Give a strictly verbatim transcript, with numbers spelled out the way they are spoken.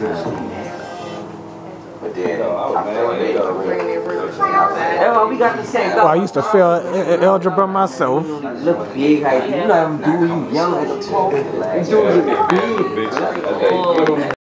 But then I feel like they gotta bring it. That's why we got the same. Well, I used to fail algebra myself. Look big, how you know, I'm doing young as a kid. Dudes are big.